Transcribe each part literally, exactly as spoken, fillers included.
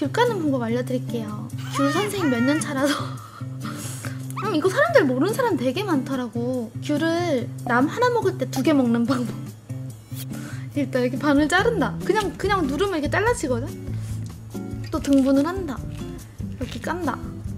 귤 까는 방법 알려드릴게요. 귤 선생님 몇 년 차라서 음, 이거 사람들 모르는 사람 되게 많더라고. 귤을 남 하나 먹을 때 두 개 먹는 방법. 일단 이렇게 반을 자른다. 그냥 그냥 누르면 이렇게 잘라지거든. 또 등분을 한다. 이렇게 깐다.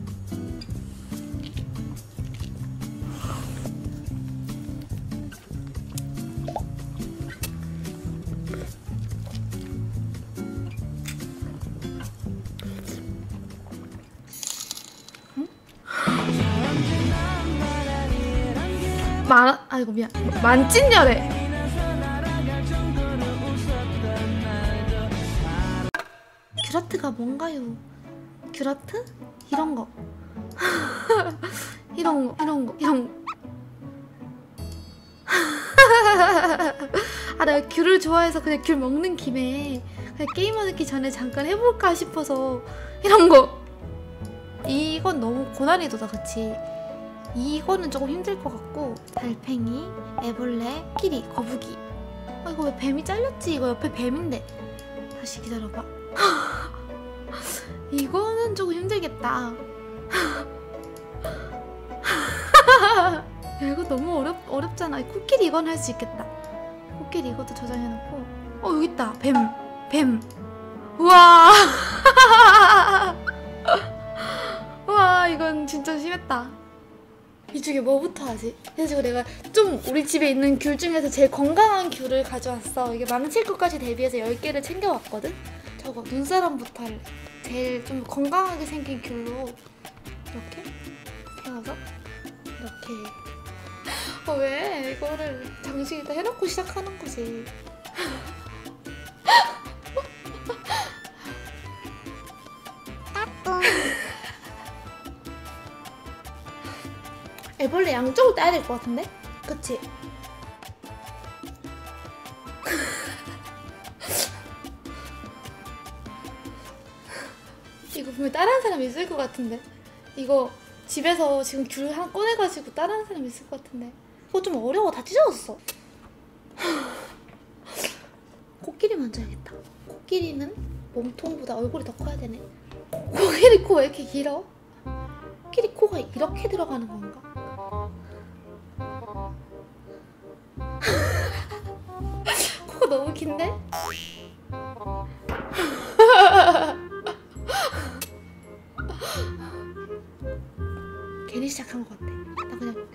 만, 아이고 미안. 만찢녀래. 귤아트가 뭔가요? 귤아트? 이런 거. 이런 거, 이런 거, 이런 거. 아, 내가 귤을 좋아해서 그냥 귤 먹는 김에 그냥 게임하기 전에 잠깐 해볼까 싶어서 이런 거. 이건 너무 고난이도다, 그치? 이거는 조금 힘들 것 같고. 달팽이, 애벌레, 코끼리, 거북이. 아, 이거 왜 뱀이 잘렸지? 이거 옆에 뱀인데. 다시 기다려봐. 이거는 조금 힘들겠다. 야, 이거 너무 어렵, 어렵잖아. 코끼리 이건 할 수 있겠다. 코끼리 이것도 저장해놓고. 어, 여기 있다. 뱀. 뱀. 우와. 우와, 이건 진짜 심했다. 이 중에 뭐부터 하지? 그래서 내가 좀 우리 집에 있는 귤 중에서 제일 건강한 귤을 가져왔어. 이게 망칠 것까지 대비해서 열 개를 챙겨왔거든? 저거 눈사람부터 할래. 제일 좀 건강하게 생긴 귤로 이렇게 세워서 이렇게. 어, 왜 이거를 장식에다 해놓고 시작하는 거지. 애벌레 양쪽을 따야 될 것 같은데? 그치? 이거 분명 다른 사람 있을 것 같은데? 이거 집에서 지금 귤 하나 꺼내가지고 다른 사람 있을 것 같은데? 이거 좀 어려워. 다 찢어졌어. 코끼리 먼저 해야겠다. 코끼리는 몸통보다 얼굴이 더 커야 되네. 코끼리 코 왜 이렇게 길어? 코끼리 코가 이렇게 들어가는 건가? 코가 너무 긴데? 괜히 시작한 것 같아. 나 그냥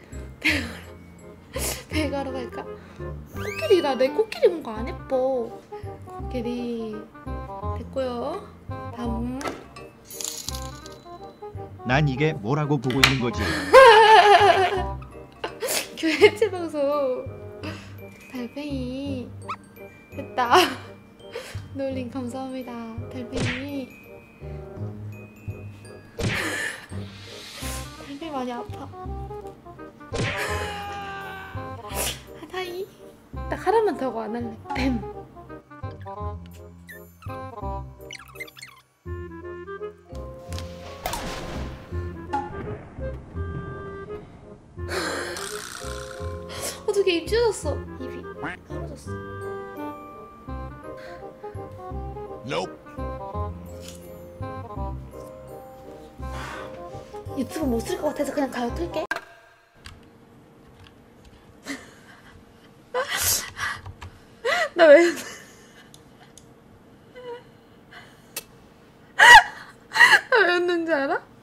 배가러 갈까? 코끼리라. 내 코끼리 뭔가 안 예뻐. 코끼리 됐고요. 다음. 난 이게 뭐라고 보고 있는 거지? 교회 채방송. 달팽이 됐다. 놀림 감사합니다. 달팽이. 달팽이 많이 아파. 하다이. 딱 하나만 더 하고 안 할래. 뱀. 어떻게 입 찢어졌어. 입이 떨어졌어. Nope. 유튜브 못 쓸 것 같아서 그냥 가요 틀게. 나 왜 나 왜 웃는지 알아?